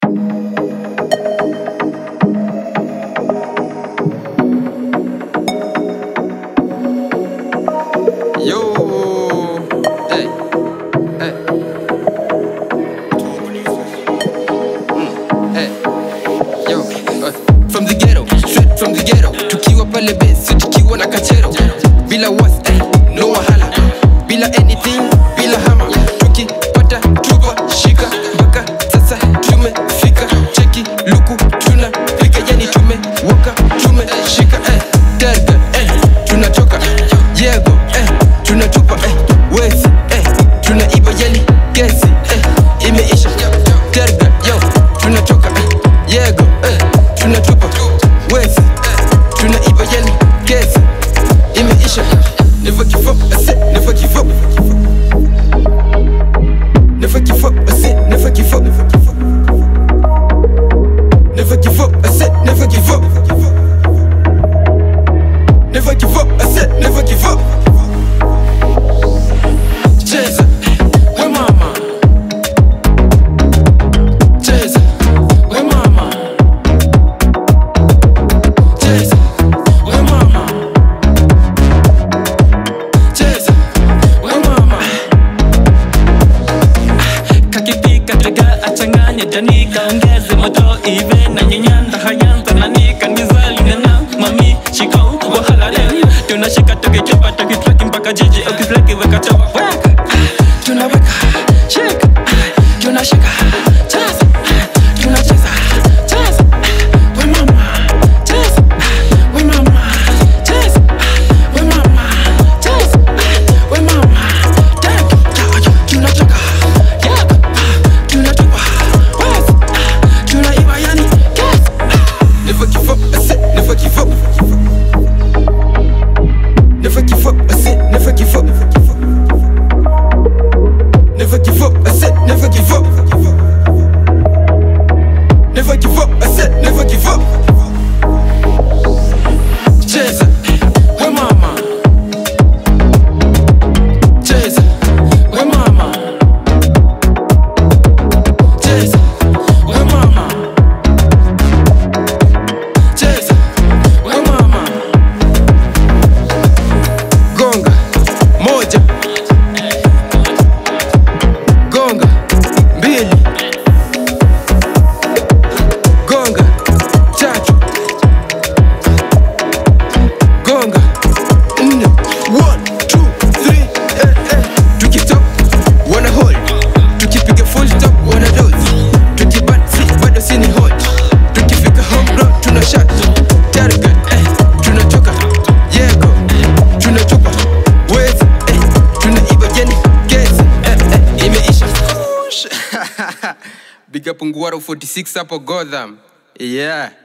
Bila was, no wahala. Bila anything, bila hama. Tukipata tuba, shika baka. Sasa tumefika. Cheki, luku, tuna pika. Yani tumewaka, tumeshika. Terga, tunatoka. Yego, tunatupa. Wezi, tunaiba yani gesi. Imeisha. Terga, yo, tunatoka. Yego, tunatupa. Wezi, tunaiba yani gesi. Imeisha. Never give up, I said never give up. Never give up, I said never give up. Never give up, I said never give up. Never give up, I said never give up. Cheza, we mama. Cheza, we mama. Cheza, we mama. Cheza, we mama. Kakipika tega achanganya jani kaongeze moto ive na nyenyanda hayanta na nika nizali nena mami shikau wahala leo tunashika tukichopa tukitraki mpaka jiji ukifleki weka chopa weka tunaweka shika tunashika cheza tunacheza cheza we mama cheza we mama cheza we mama cheza we mama tunatoka yaka tunatupa wezi tunaiba yani kesi. Never give up, I said never give up. Never give up, I said never give up. Never give up, I said never give up. Never give up, I said never give up. Cheza, we mama. Cheza, we mama. Cheza, we mama. Cheza, we mama. Gonga, moja. Gonga, mbili. Gonga, tatu. Gonga, nne. 1, 2, 3, tukitop, wanna hold. Tukipiga full stop, wanna dose. Tukibatsi, bado sini hot. Tukifika home run, tuna shot. Targa, tunatoka. Yego, tunatupa. Wezi, tunaiba yani gesi. Imeisha. Big up Ngwara 46 hapo Gotham. Yeah.